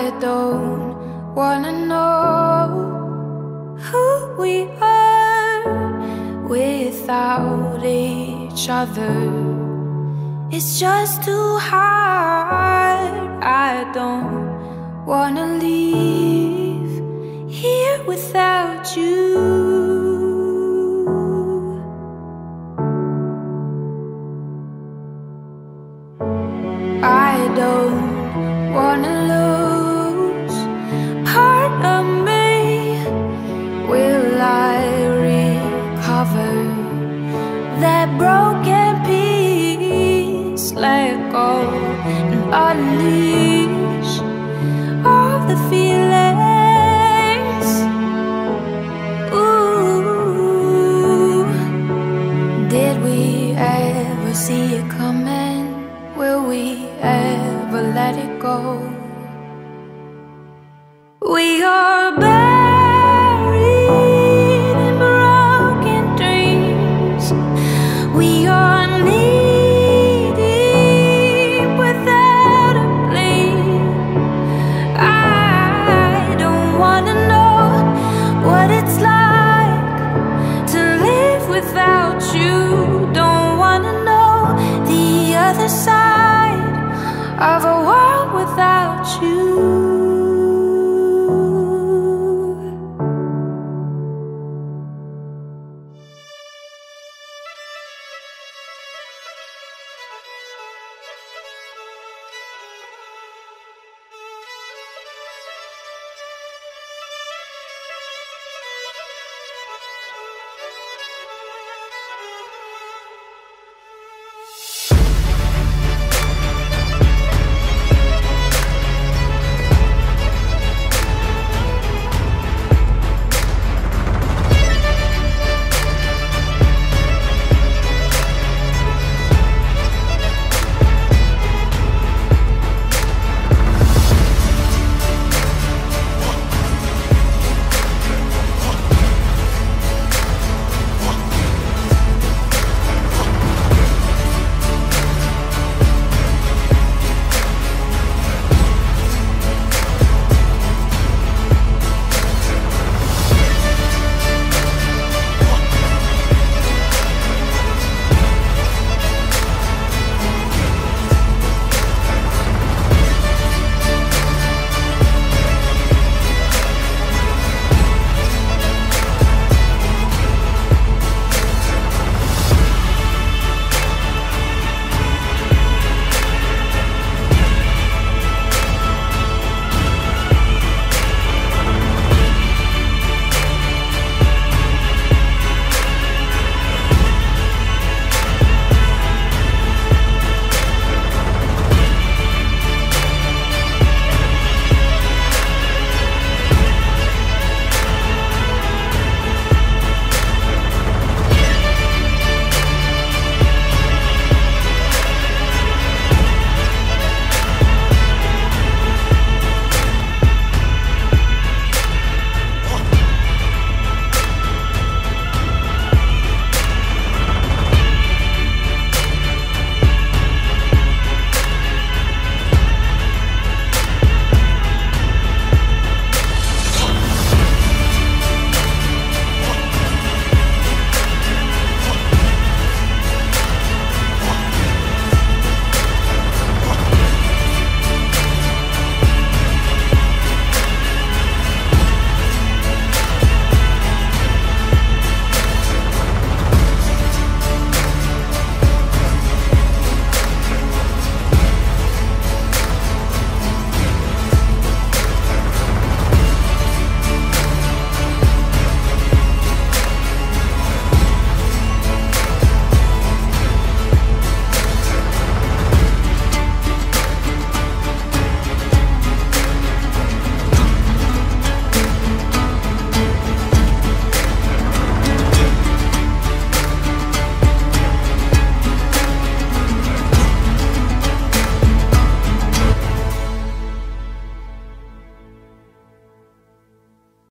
I don't wanna know who we are without each other. It's just too hard. I don't wanna leave here without you. I don't wanna lose part of me. Will I recover that broken piece? Let go and unleash all the feelings. Ooh, did we ever see it coming? Will we ever let it go? We are buried in broken dreams. We are knee-deep without a plea. I don't wanna know what it's like to live without you. Don't wanna know the other side of a world without you.